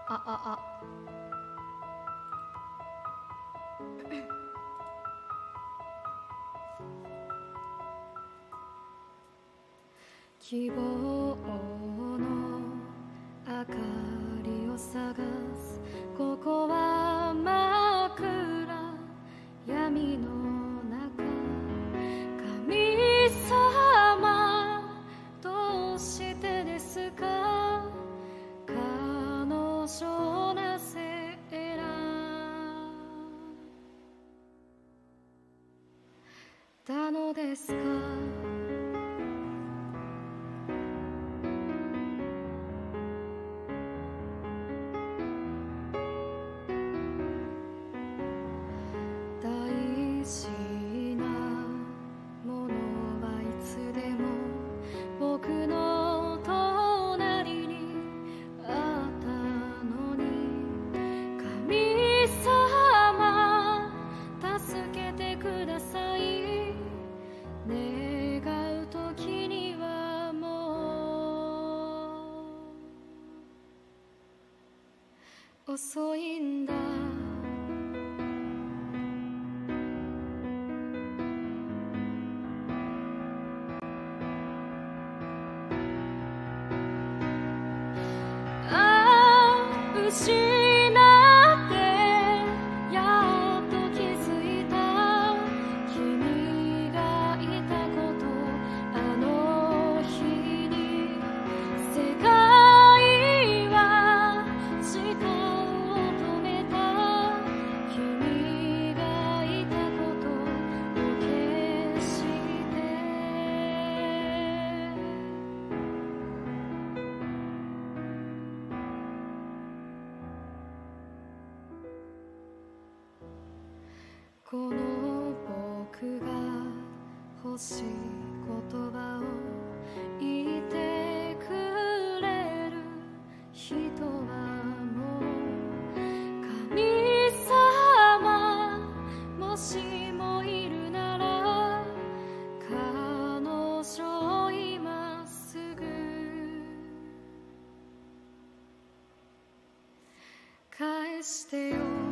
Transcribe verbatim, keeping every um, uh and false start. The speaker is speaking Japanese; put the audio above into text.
あああ希望の明かりを探す。ここは真っ暗闇の中。神様どうしてですか、彼女なぜ選んだのですか。大事なものはいつでも僕の隣にあったのに、神様助けてください。願う時にはもう遅いんだ。失ってやっと気づいた、君がいたこと。あの日に世界は時間を止めた、君がいたことを消してこの僕が欲しい言葉を言ってくれる人はもう神様もしもいるなら、彼女今すぐ返してよ。